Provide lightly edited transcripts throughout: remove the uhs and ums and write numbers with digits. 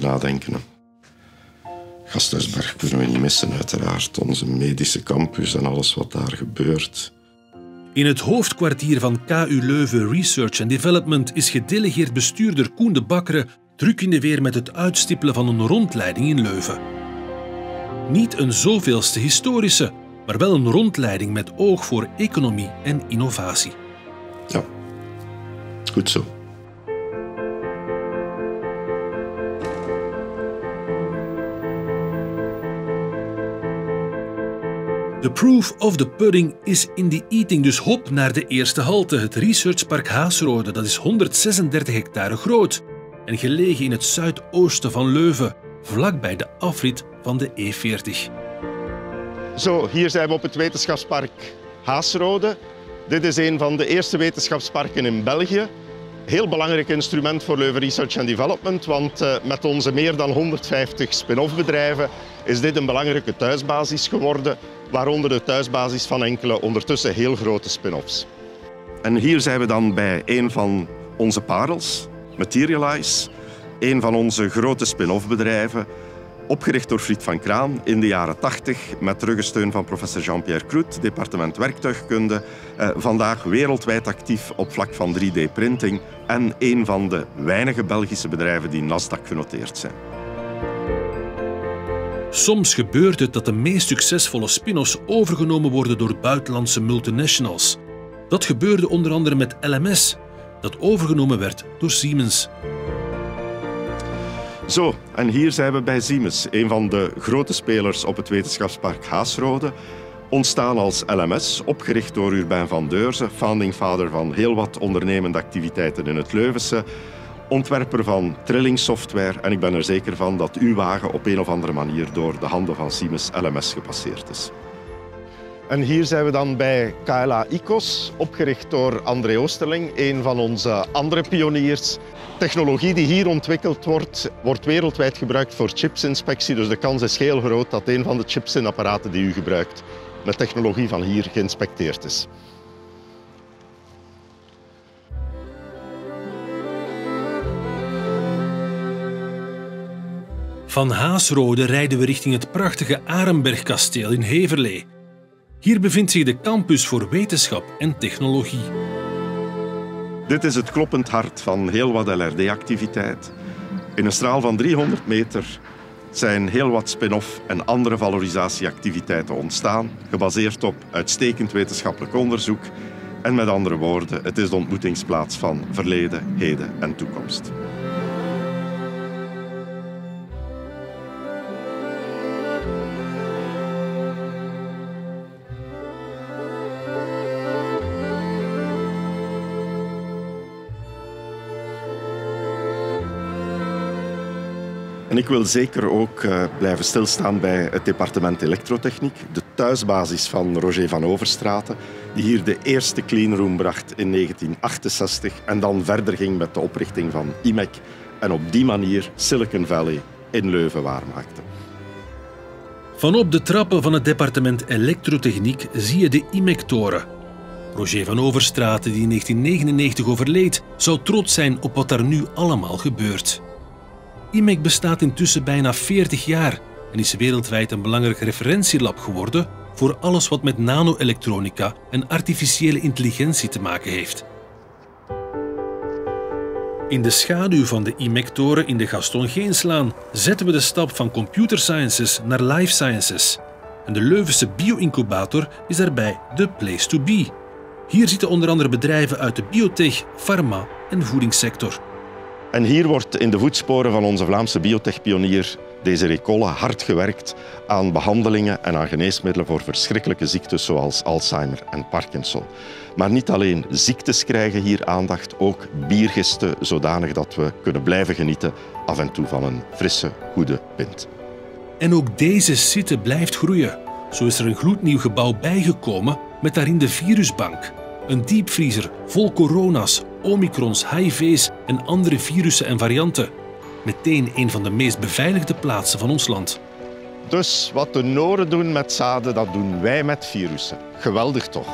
nadenken. Gasthuisberg kunnen we niet missen, uiteraard. Onze medische campus en alles wat daar gebeurt. In het hoofdkwartier van KU Leuven Research and Development is gedelegeerd bestuurder Koen de Bakkere druk in de weer met het uitstippelen van een rondleiding in Leuven. Niet een zoveelste historische, maar wel een rondleiding met oog voor economie en innovatie. Ja, goed zo. The proof of the pudding is in the eating, dus hop naar de eerste halte, het Researchpark Haasrode. Dat is 136 hectare groot en gelegen in het zuidoosten van Leuven, vlakbij de afrit van de E40. Zo, hier zijn we op het wetenschapspark Haasrode. Dit is een van de eerste wetenschapsparken in België. Heel belangrijk instrument voor Leuven Research and Development, want met onze meer dan 150 spin-off bedrijven is dit een belangrijke thuisbasis geworden, waaronder de thuisbasis van enkele ondertussen heel grote spin-offs. En hier zijn we dan bij een van onze parels, Materialise, een van onze grote spin-off bedrijven, opgericht door Fried van Kraan in de jaren 80 met ruggensteun van professor Jean-Pierre Croet, departement werktuigkunde. Vandaag wereldwijd actief op vlak van 3D-printing en een van de weinige Belgische bedrijven die Nasdaq genoteerd zijn. Soms gebeurt het dat de meest succesvolle spin-offs overgenomen worden door buitenlandse multinationals. Dat gebeurde onder andere met LMS, dat overgenomen werd door Siemens. Zo, en hier zijn we bij Siemens, een van de grote spelers op het wetenschapspark Haasrode. Ontstaan als LMS, opgericht door Urbain van Deurzen, founding father van heel wat ondernemende activiteiten in het Leuvense. Ontwerper van trillingssoftware en ik ben er zeker van dat uw wagen op een of andere manier door de handen van Siemens LMS gepasseerd is. En hier zijn we dan bij KLA ICOS, opgericht door André Oosterling, een van onze andere pioniers. Technologie die hier ontwikkeld wordt wereldwijd gebruikt voor chipsinspectie, dus de kans is heel groot dat een van de chipsinapparaten die u gebruikt met technologie van hier geïnspecteerd is. Van Haasrode rijden we richting het prachtige Arenbergkasteel in Heverlee. Hier bevindt zich de campus voor wetenschap en technologie. Dit is het kloppend hart van heel wat LRD-activiteit. In een straal van 300 meter zijn heel wat spin-off en andere valorisatieactiviteiten ontstaan, gebaseerd op uitstekend wetenschappelijk onderzoek. En met andere woorden, het is de ontmoetingsplaats van verleden, heden en toekomst. En ik wil zeker ook blijven stilstaan bij het departement elektrotechniek, de thuisbasis van Roger van Overstraten, die hier de eerste cleanroom bracht in 1968 en dan verder ging met de oprichting van IMEC en op die manier Silicon Valley in Leuven waarmaakte. Vanop de trappen van het departement elektrotechniek zie je de IMEC-toren. Roger van Overstraten, die in 1999 overleed, zou trots zijn op wat er nu allemaal gebeurt. IMEC bestaat intussen bijna 40 jaar en is wereldwijd een belangrijk referentielab geworden voor alles wat met nano-elektronica en artificiële intelligentie te maken heeft. In de schaduw van de IMEC-toren in de Gaston Geenslaan zetten we de stap van computer sciences naar life sciences. En de Leuvense bio-incubator is daarbij de place to be. Hier zitten onder andere bedrijven uit de biotech, pharma en voedingssector. En hier wordt in de voetsporen van onze Vlaamse biotechpionier Desiree Kolle hard gewerkt aan behandelingen en aan geneesmiddelen voor verschrikkelijke ziektes zoals Alzheimer en Parkinson. Maar niet alleen ziektes krijgen hier aandacht, ook biergisten zodanig dat we kunnen blijven genieten af en toe van een frisse, goede pint. En ook deze site blijft groeien. Zo is er een gloednieuw gebouw bijgekomen met daarin de virusbank. Een diepvriezer vol corona's, omicrons, HIV's en andere virussen en varianten. Meteen een van de meest beveiligde plaatsen van ons land. Dus wat de Noren doen met zaden, dat doen wij met virussen. Geweldig toch?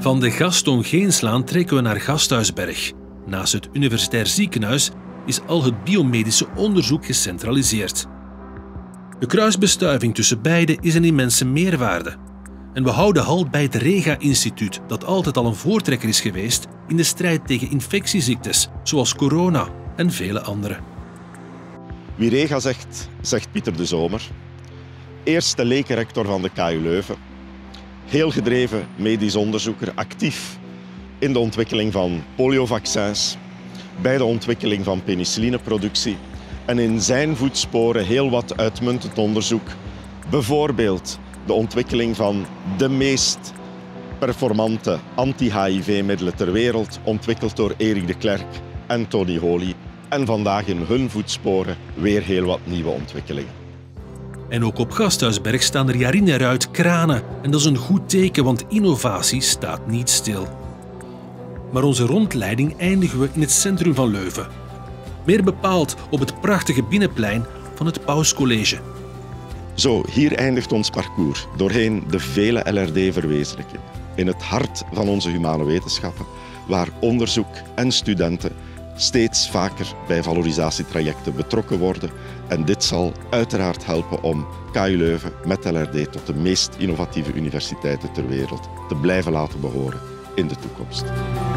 Van de Gaston Geenslaan trekken we naar Gasthuisberg. Naast het Universitair Ziekenhuis is al het biomedische onderzoek gecentraliseerd. De kruisbestuiving tussen beide is een immense meerwaarde. En we houden halt bij het Rega-instituut, dat altijd al een voortrekker is geweest in de strijd tegen infectieziektes, zoals corona en vele andere. Wie Rega zegt, zegt Pieter de Zomer. Eerste lekenrector van de KU Leuven. Heel gedreven medisch onderzoeker, actief in de ontwikkeling van poliovaccins, bij de ontwikkeling van penicillineproductie en in zijn voetsporen heel wat uitmuntend onderzoek. Bijvoorbeeld de ontwikkeling van de meest performante anti-HIV-middelen ter wereld, ontwikkeld door Erik de Klerk en Tony Holy. En vandaag in hun voetsporen weer heel wat nieuwe ontwikkelingen. En ook op Gasthuisberg staan er jaar in jaar uit kranen. En dat is een goed teken, want innovatie staat niet stil. Maar onze rondleiding eindigen we in het centrum van Leuven. Meer bepaald op het prachtige binnenplein van het Pauscollege. Zo, hier eindigt ons parcours doorheen de vele LRD-verwezenlijkingen. In het hart van onze humane wetenschappen, waar onderzoek en studenten steeds vaker bij valorisatietrajecten betrokken worden. En dit zal uiteraard helpen om KU Leuven met LRD tot de meest innovatieve universiteiten ter wereld te blijven laten behoren in de toekomst.